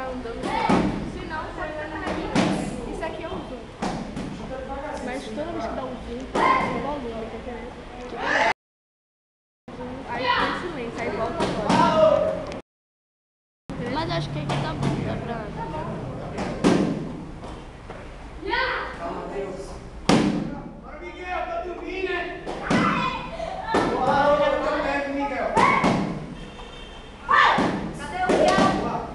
ficar andando. Se não, foi isso aqui é um zoom. Mas toda vez que dá um zoom, o volume, tá entendendo? Aí fica em silêncio, aí volta agora. Mas acho que aqui tá bom, dá pra... Calma, Deus. Bora, Miguel, tá dormindo, né? Olha o teu pé, Miguel. Cadê o Miguel?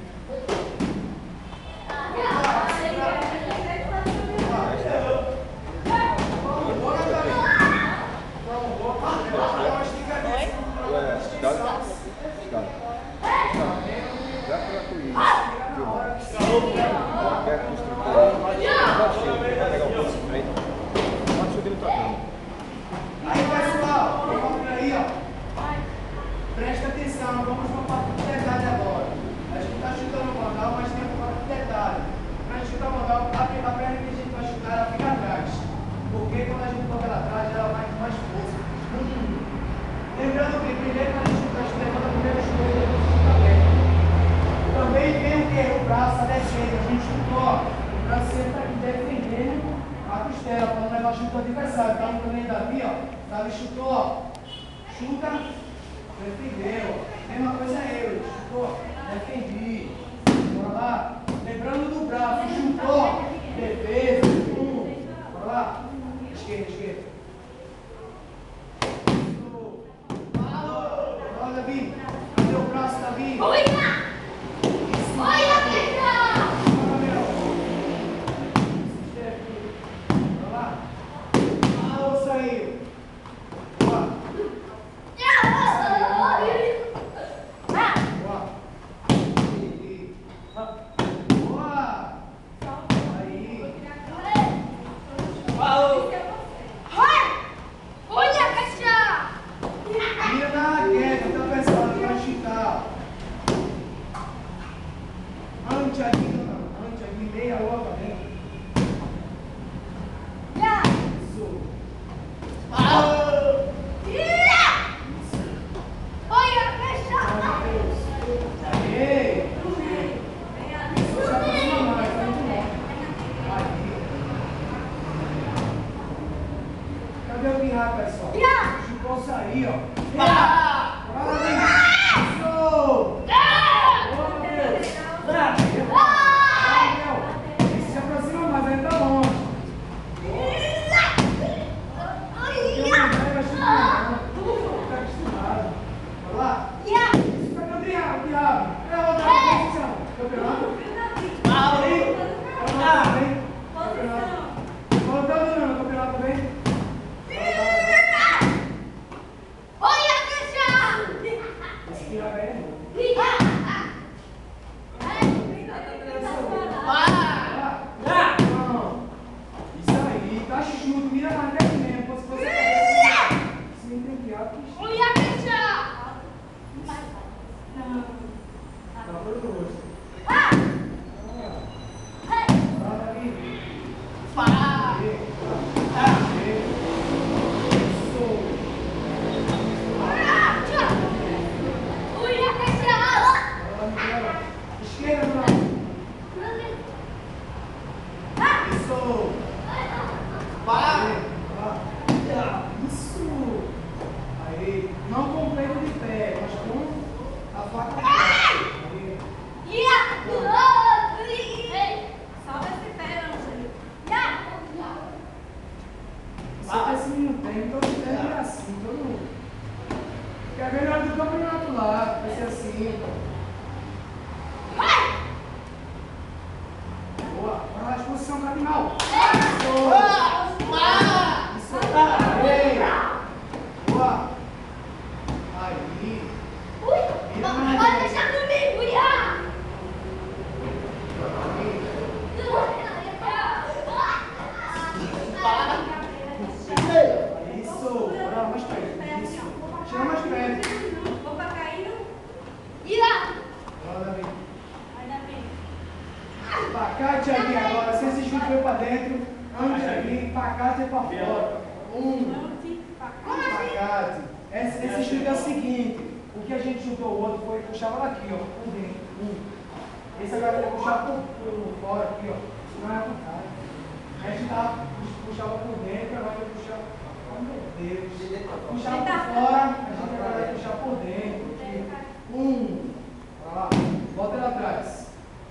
Aí, pessoal, vamos aí, ó. Presta atenção, vamos para uma parte de detalhe agora. A gente está chutando o mandal, mas tem uma parte de detalhe. Para a gente chutar o mandal, a perna que a gente vai chutar, ela fica atrás. Porque quando a gente toca ela atrás, ela vai com mais força. Lembrando que primeiro quando a gente chuta, a gente levanta a primeira chuta e depois chuta a perna. Também tem o que? O braço, a descida. A gente chutou, ó. O braço sempre está aqui defendendo a costela, para não levar o chute do adversário. Tá no caminho daqui, ó. Tá ali, chutou, ó. Chuta, defendeu. Mesma coisa eu. Chutou, defendi. Bora lá. Lembrando do braço, chutou, defesa. Bora lá. Esquerda, esquerda. Bora, Davi. Cadê o braço, Davi? Olha! Olha, Pedro! Bora, meu. Bora lá. Alô, saiu. Boa. Boa. Boa. Aí. Olha, caixa! Mira na queda, tá pesado pra chutar. Ante ali, meia hora pra dentro. Isso. Olha, caixa! Meu Deus. Aê. Isso, se aproxima mais, tá muito bom. Aí. Cadê o pirra, pessoal? Chutou sair, ó. Bora, vem. Isso. Boa, meu Deus. Isso, se aproxima mais, ainda tá longe. Eu não vai chutar, não. Tá acostumado. Bora lá. Isso, cadê o diabo? É outra posição. Campeonato? Aí. Campeonato, vem. Campeonato. Voltando não, campeonato vem. Olha, caixa! Esse pirra é novo. Não. Isso aí, tá chuto, mira na rede mesmo. Se você se entender, Olha, caixa! tá por dois. Bora ali. Isso. Olha, caixa! Bora, Miguel. Esquerda, não. Isso. Isso. Aí. Não completo de pé, mas com a faca. Aí. Salva esse pé, Ângelo. Você esse menino tem, então é assim, todo mundo. Porque é melhor do campeonato lá, vai ser assim. Boa, bora lá, exposição cardinal. Isso. Aí. Boa. Aí. Vira na Pode rede. deixar comigo, Iá! Isso. Bora lá, mais perto. Isso. Chega mais perto. Opa, caindo. Iá! Bora, Davi. Ainda bem. Pacate ali agora. Se esse chute veio pra dentro, ante ali, pacate é pra fora. Pacate. Esse chute é o seguinte. O que a gente chutou o outro foi puxava daqui, ó. Por dentro. Esse agora vai puxar por fora aqui, ó. Não é a vontade. A gente puxava por dentro, agora vai puxar. Oh, meu Deus. Puxar por fora, a gente agora vai puxar por dentro. Aqui. Vai lá. Volta lá atrás.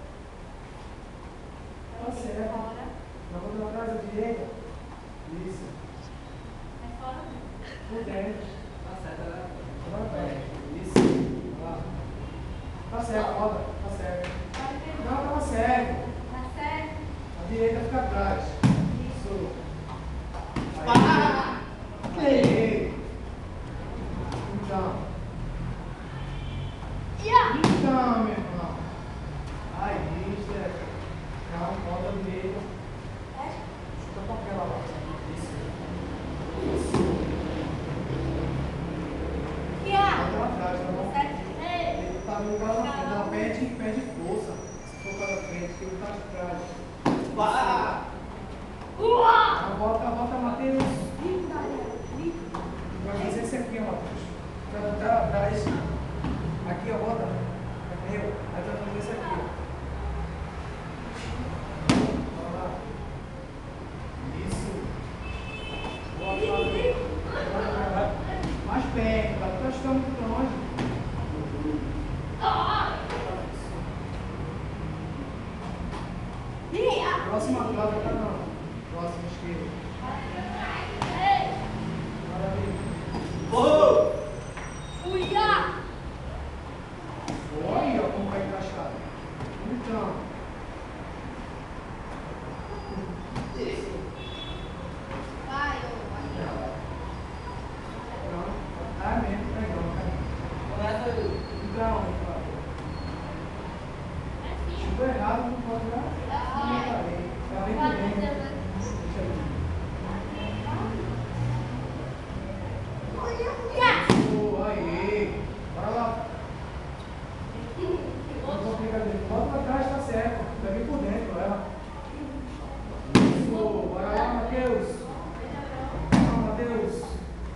Tá certo. Vai voltar lá atrás, à direita. Isso. Por dentro. Tá certo, né? Agora vai. Isso. Vai lá. Tá certo, volta. Tá certo. Não, tava certo. A direita fica atrás. Isso. Aí. Então. Então, meu irmão. Aí, certo. Calma, volta a direita. Chuta pra aquela lá. Isso. Isso. Volta lá atrás, tá bom? Ele tá no lugar lá na frente, perde força. Se for para frente, que ele tá atrás. Volta, Matheus. Vai fazer isso aqui, ó, Matheus. Vai voltar atrás. Aqui, ó, volta. Meu. Aí vai fazer isso aqui, ó. Vai lá. Isso. Volta. Mais perto, tá? Tu está muito longe. Próxima quadra, tá não. Próxima esquerda. Maravilha. Olha como vai encaixar. Então. Isso. Pronto. Tá mesmo, legal. Então, chutou errado, não pode dar. Tá bem por dentro. Deixa aí. Aí. Bora lá. Volta pra trás, tá certo. Tá bem por dentro, ela. Isso. Bora lá, Matheus. Vamos, Matheus.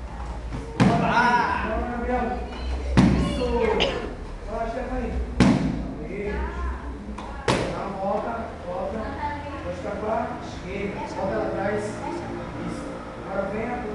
Bora, Gabriel. Isso. Bora, Stephanie. Aí. Tá, volta. Vai ficar pra esquerda. Volta lá atrás. Isso. Agora vem a